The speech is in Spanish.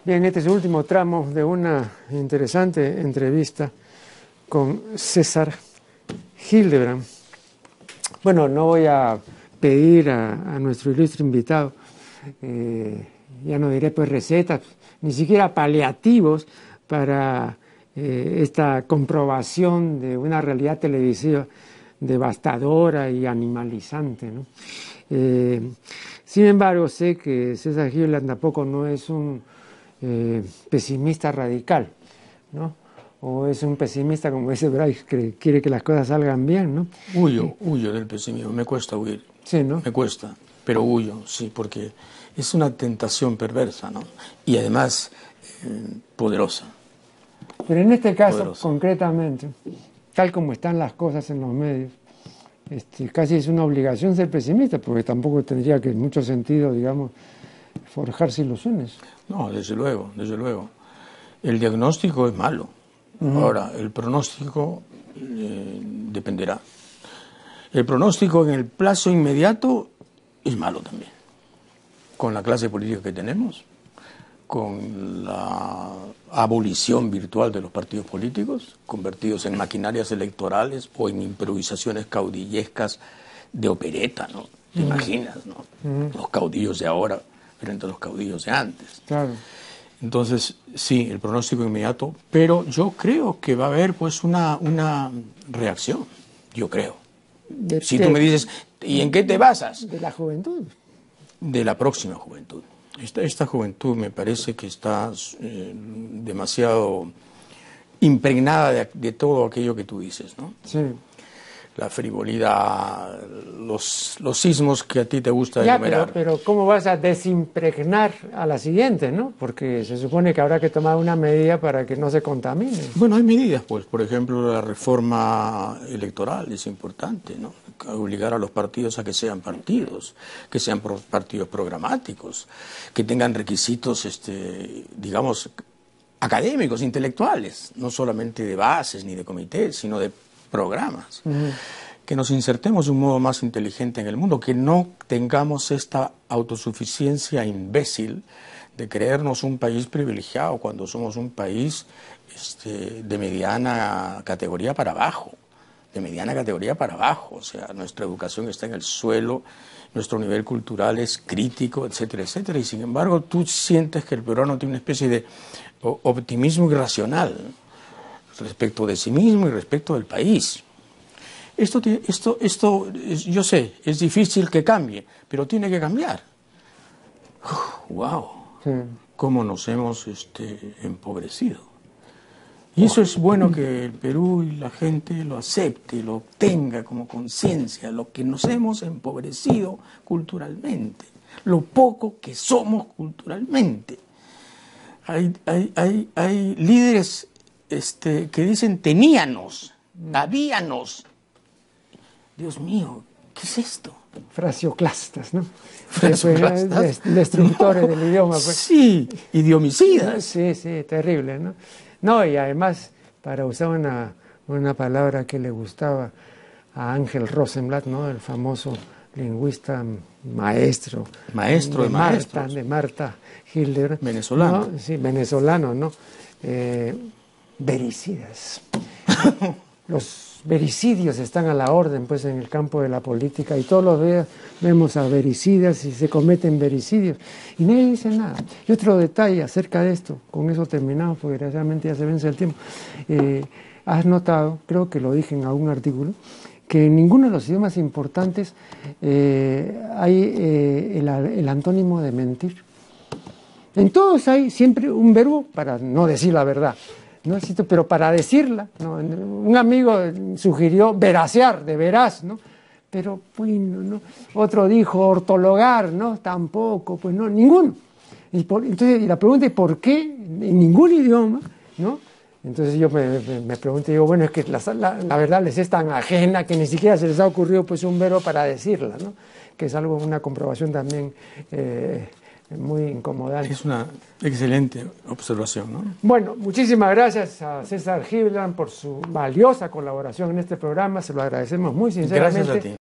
Bien, este es el último tramo de una interesante entrevista con César Hildebrand. Bueno, no voy a pedir a nuestro ilustre invitado, ya no diré pues recetas, ni siquiera paliativos para esta comprobación de una realidad televisiva devastadora y animalizante, ¿no? Sin embargo, sé que César Hildebrand tampoco no es un pesimista radical, ¿no? O es un pesimista, como dice Bryce, que quiere que las cosas salgan bien, ¿no? Huyo del pesimismo, me cuesta huir. Sí, ¿no? Me cuesta, pero huyo, sí, porque es una tentación perversa, ¿no? Y además poderosa. Pero en este caso, Poderosa. concretamente, tal como están las cosas en los medios, casi es una obligación ser pesimista, porque tampoco tendría que en mucho sentido, digamos, forjarse ilusiones. No, desde luego, desde luego. El diagnóstico es malo. Ahora, el pronóstico dependerá. El pronóstico en el plazo inmediato es malo también. Con la clase política que tenemos, con la abolición virtual de los partidos políticos, convertidos en maquinarias electorales o en improvisaciones caudillescas de opereta, ¿no? ¿Te imaginas, no? Los caudillos de ahora frente a los caudillos de antes. Claro. Entonces, sí, el pronóstico inmediato, pero yo creo que va a haber pues una reacción, yo creo. Si tú me dices, ¿y en qué te basas? De la juventud. De la próxima juventud. Esta juventud me parece que está demasiado impregnada de todo aquello que tú dices, ¿no? Sí. La frivolidad, los sismos que a ti te gusta Ya, enumerar. pero ¿cómo vas a desimpregnar a la siguiente, no? Porque se supone que habrá que tomar una medida para que no se contamine. Bueno, hay medidas, pues, por ejemplo, la reforma electoral es importante, ¿no? Obligar a los partidos a que sean partidos programáticos, que tengan requisitos, digamos, académicos, intelectuales, no solamente de bases ni de comités, sino de programas. Que nos insertemos de un modo más inteligente en el mundo, que no tengamos esta autosuficiencia imbécil de creernos un país privilegiado cuando somos un país de mediana categoría para abajo. De mediana categoría para abajo, o sea, nuestra educación está en el suelo, nuestro nivel cultural es crítico, etcétera, etcétera, y sin embargo tú sientes que el peruano tiene una especie de optimismo irracional respecto de sí mismo y respecto del país. Esto yo sé, es difícil que cambie, pero tiene que cambiar. ¡Wow! Sí. ¿Cómo nos hemos empobrecido? Y eso es bueno que el Perú y la gente lo acepte, lo tenga como conciencia, lo que nos hemos empobrecido culturalmente, lo poco que somos culturalmente. Hay líderes que dicen teníanos, habíanos. Dios mío, ¿qué es esto? Frasioclastas, ¿no? ¿Frasioclastas? Destructores No, del idioma. Pues. Sí, idiomicidas. Sí, terrible, ¿no? No, y además, para usar una palabra que le gustaba a Ángel Rosenblatt, ¿no? El famoso lingüista maestro de Marta Hildebrand. Venezolano. ¿No? Sí, venezolano, ¿no? Vericidas. Los vericidios están a la orden, pues, en el campo de la política, y todos los días vemos a vericidas y se cometen vericidios y nadie dice nada. Y otro detalle acerca de esto, con eso terminamos porque desgraciadamente ya se vence el tiempo. Has notado, creo que lo dije en algún artículo, que en ninguno de los idiomas importantes hay el antónimo de mentir. En todos hay siempre un verbo para no decir la verdad, ¿no? Pero para decirla, ¿no? Un amigo sugirió veracear, de veraz, ¿no? Pero bueno, ¿no? Otro dijo ortologar, ¿no? Tampoco, pues no, ninguno. Entonces, y la pregunta es ¿por qué en ningún idioma, ¿no? Entonces yo me pregunto, digo, bueno, es que la verdad les es tan ajena que ni siquiera se les ha ocurrido pues un verbo para decirla, ¿no? Que es algo, una comprobación también muy incomodante. Es una excelente observación, ¿no? Bueno, muchísimas gracias a César Hildebrand por su valiosa colaboración en este programa, se lo agradecemos muy sinceramente. Gracias a ti.